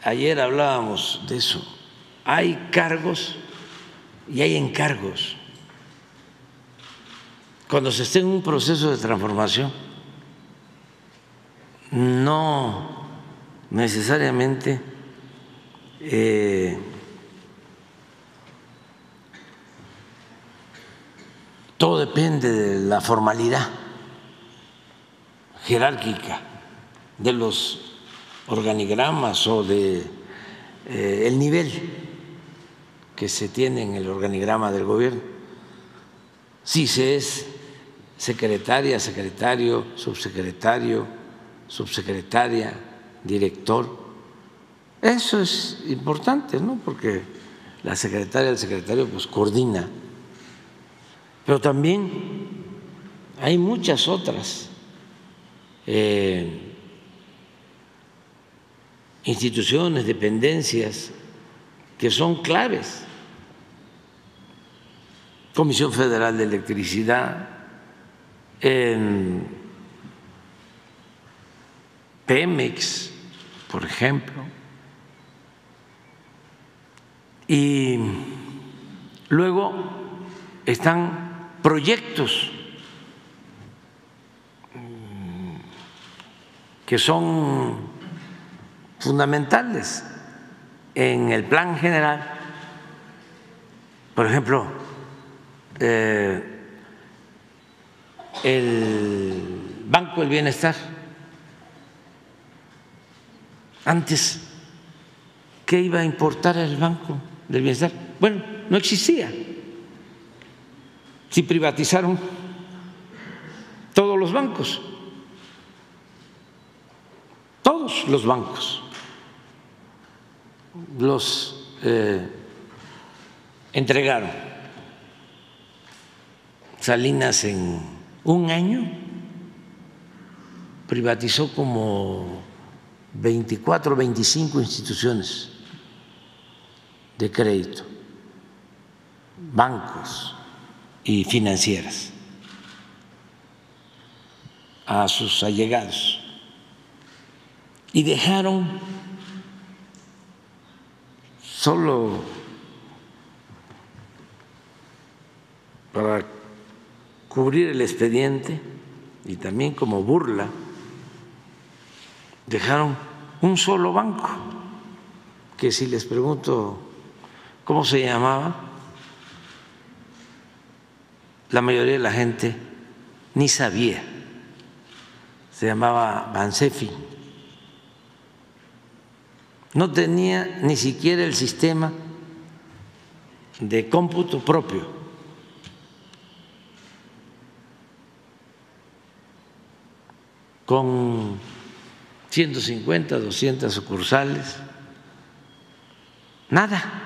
ayer hablábamos de eso. Hay cargos y hay encargos. Cuando se esté en un proceso de transformación, no necesariamente todo depende de la formalidad jerárquica de los organigramas o de el nivel que se tiene en el organigrama del gobierno. Si se es secretaria, secretario, subsecretario, subsecretaria, director, eso es importante, ¿no? Porque la secretaria, el secretario, pues coordina. Pero también hay muchas otras instituciones, dependencias que son claves. Comisión Federal de Electricidad, Pemex, por ejemplo, y luego están proyectos que son fundamentales en el plan general. Por ejemplo, el Banco del Bienestar. Antes, ¿qué iba a importar el Banco del Bienestar? Bueno, no existía. Si privatizaron todos los bancos, todos los bancos los entregaron. Salinas en un año privatizó como 24, 25 instituciones de crédito, bancos y financieras a sus allegados, y dejaron solo para cubrir el expediente y también como burla, dejaron un solo banco, que si les pregunto cómo se llamaba, la mayoría de la gente ni sabía. Se llamaba Bansefi. No tenía ni siquiera el sistema de cómputo propio. Con 150, 200 sucursales, nada.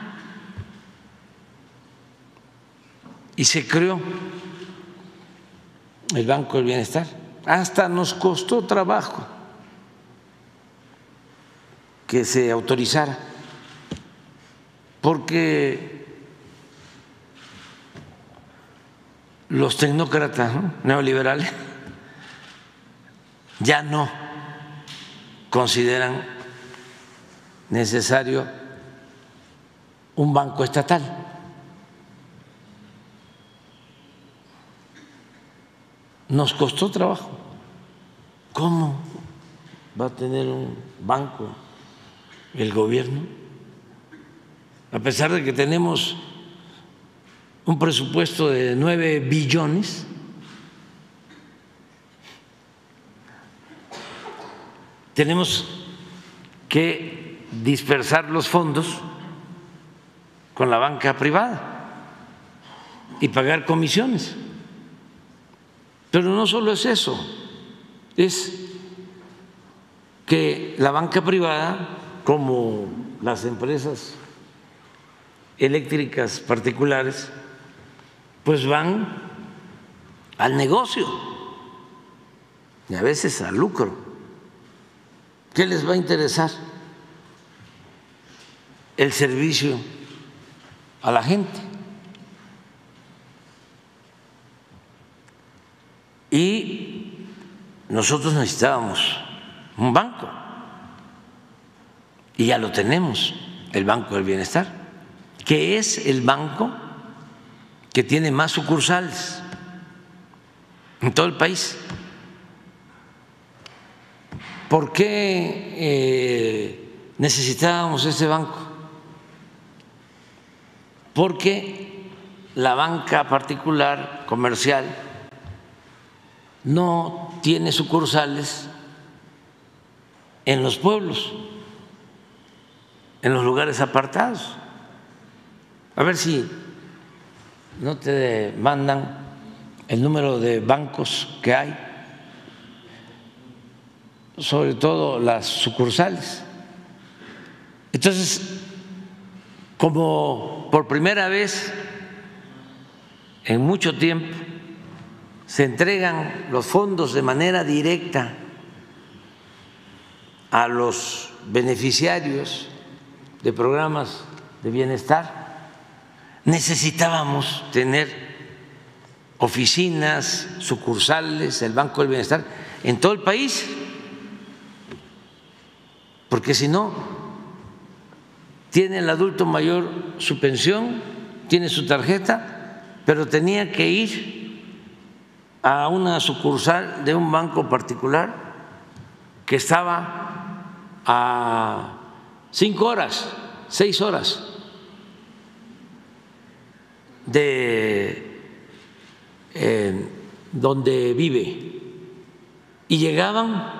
Y se creó el Banco del Bienestar. Hasta nos costó trabajo que se autorizara, porque los tecnócratas, ¿no?, neoliberales ya no consideran necesario un banco estatal. Nos costó trabajo. ¿Cómo va a tener un banco el gobierno? A pesar de que tenemos un presupuesto de 9 billones, tenemos que dispersar los fondos con la banca privada y pagar comisiones. Pero no solo es eso, es que la banca privada, como las empresas eléctricas particulares, pues van al negocio y a veces al lucro. ¿Qué les va a interesar? El servicio a la gente. Y nosotros necesitábamos un banco y ya lo tenemos, el Banco del Bienestar, que es el banco que tiene más sucursales en todo el país. ¿Por qué necesitábamos ese banco? Porque la banca particular, comercial, no tiene sucursales en los pueblos, en los lugares apartados. A ver si no te mandan el número de bancos que hay, sobre todo las sucursales. Entonces, como por primera vez en mucho tiempo se entregan los fondos de manera directa a los beneficiarios de programas de bienestar, necesitábamos tener oficinas, sucursales, el Banco del Bienestar en todo el país, porque si no, tiene el adulto mayor su pensión, tiene su tarjeta, pero tenía que ir a una sucursal de un banco particular que estaba a 5 horas, 6 horas de donde vive, y llegaban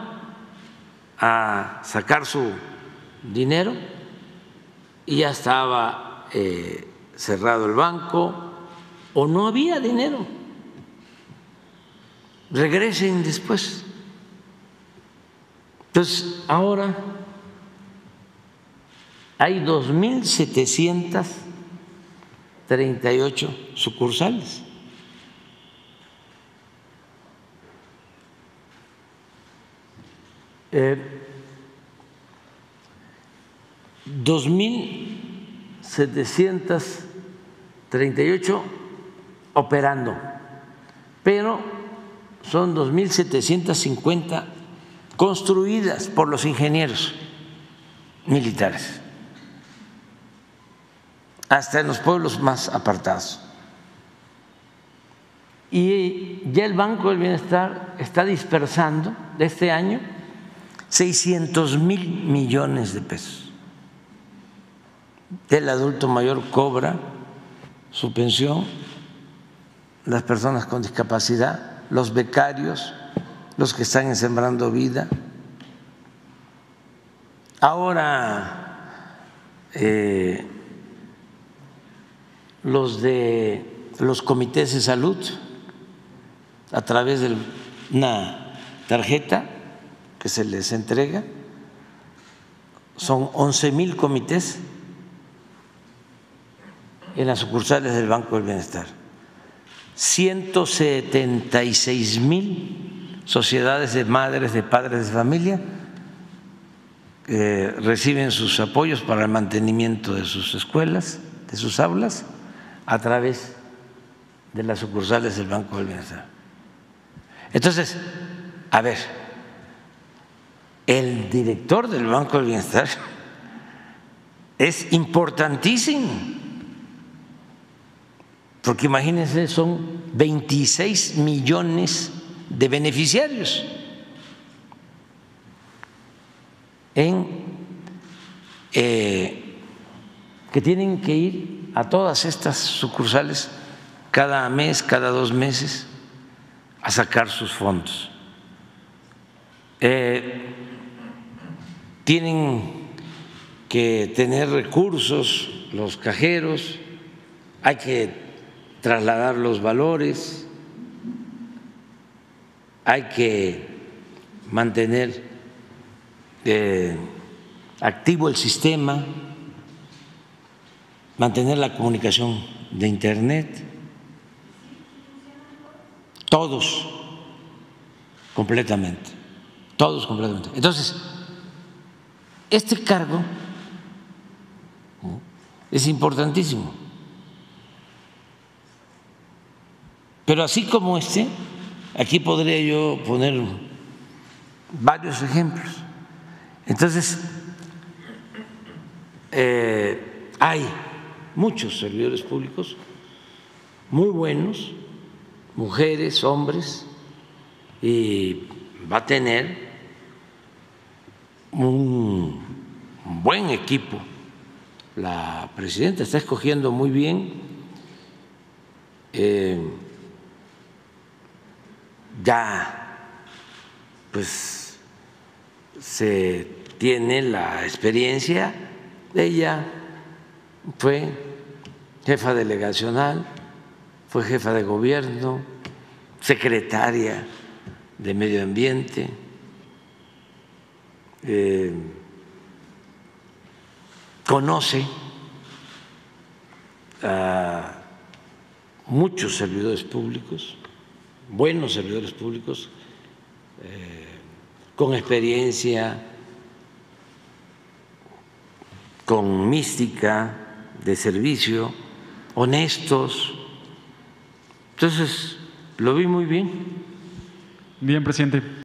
a sacar su dinero y ya estaba cerrado el banco o no había dinero. Regresen después. Entonces, ahora hay 2.738 sucursales. Eh, 2.738 operando, pero son 2.750 construidas por los ingenieros militares, hasta en los pueblos más apartados. Y ya el Banco del Bienestar está dispersando de este año 600,000 millones de pesos. El adulto mayor cobra su pensión, las personas con discapacidad, los becarios, los que están en Sembrando Vida. Ahora los de los comités de salud, a través de una tarjeta que se les entrega, son 11,000 comités en las sucursales del Banco del Bienestar, 176,000 sociedades de madres, de padres de familia reciben sus apoyos para el mantenimiento de sus escuelas, de sus aulas, a través de las sucursales del Banco del Bienestar. Entonces, a ver, el director del Banco del Bienestar es importantísimo, porque imagínense, son 26 millones de beneficiarios que tienen que ir a todas estas sucursales cada mes, cada 2 meses, a sacar sus fondos. Tienen que tener recursos los cajeros, hay que trasladar los valores, hay que mantener activo el sistema, mantener la comunicación de Internet, todos completamente, todos completamente. Entonces, este cargo es importantísimo. Pero así como aquí podría yo poner varios ejemplos. Entonces, hay muchos servidores públicos muy buenos, mujeres, hombres, y va a tener un buen equipo. La presidenta está escogiendo muy bien, ya pues se tiene la experiencia. Ella fue jefa delegacional, fue jefa de gobierno, secretaria de Medio Ambiente, conoce a muchos servidores públicos, buenos servidores públicos, con experiencia, con mística de servicio, honestos. Entonces, lo vi muy bien. Bien, presidente.